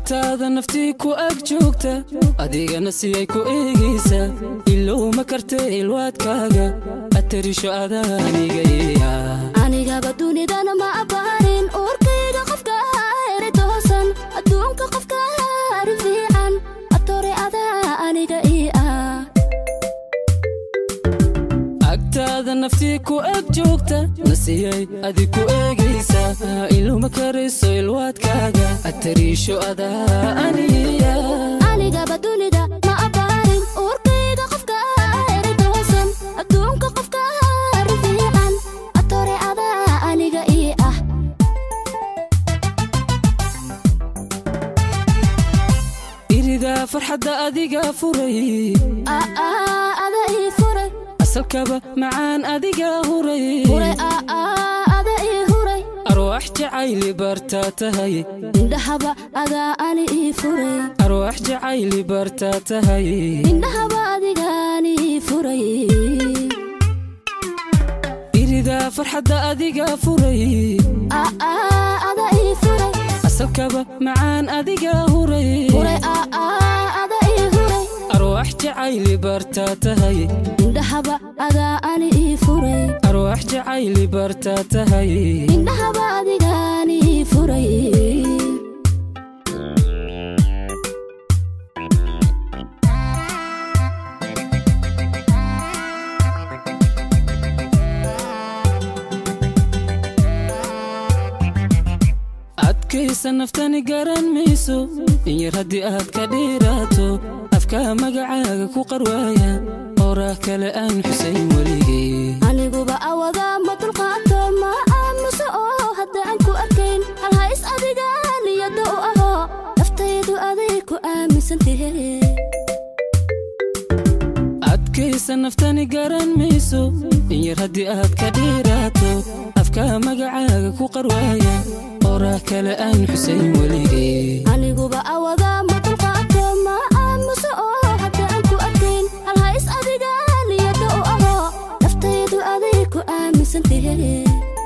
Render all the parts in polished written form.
agtaada naftii ku ag joogta adigana siyay ku eegaysa ilow ma kartay ilwaadkaaga atarisho anigaba dunidana ma abaarin uurkayga qofka ere toosan adduunka qofka ari fiican atore adaa aniga agtaada naftii ku ag joogta nasiyay adi ku eegaysa ilow ma karayso ilwaadkaaga atarisho adaa anigaba dunida ma abaarin uurkayga qofka ere toosan adduunka qofka ari fiican atore adaa aniga irida farxadda adiga furay ada furay asalkaba macaan adiga huray ada huray arwaax jacayli bartaa tahay indhahaba adaa ani furay arwaax jacayli bartaa tahay indhahaba adigaani furay irida farxadda adiga furay ada furay asalkaba macaan adiga huray ada huray arwaax jacayli bartaa tahay indhahaba adaa ani furay arwaax jacayli bartaa tahay indhahaba adigaani furay adkaysa naftani garan mayso in yar haddii aad ka dhiiraato afka magacaaga ku qarwaaya oraah kale aan xusayn weligay aniguba awada ma dulqaato ma aamuso oo haddaan ku arkayn hal hays adiga niyada u aho naftaydu aday ku aaminsantahay adkaysa naftani garan mayso in yar haddii aad ka dhiiraato afka magacaaga ku qarwaaya oraah kale aan xusayn weligay aniguba awada ma dulqaato ma aamuso oo haddaan ku arkayn hal hays adiga niyada u aho naftaydu aday ku aaminsantahay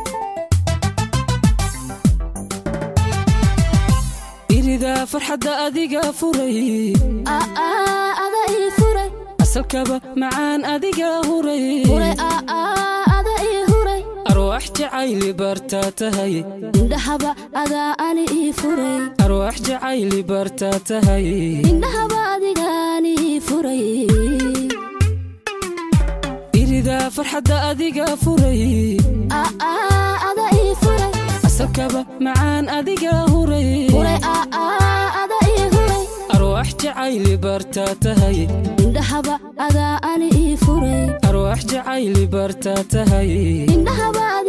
irida farxadda adiga furay ada furay asalkaba macaan adiga huray ada huray arwaax jacayli bartaa tahay indhahaba adaa ani furay arwaax jacayli bartaa tahay indhahaba adigaani furay irida farxadda adiga furay ada furay asalkaba macaan adiga huray ada huray arwaax jacayli bartaa tahay indhahaba adaa ani furay arwaax jacayli bartaa tahay indhahaba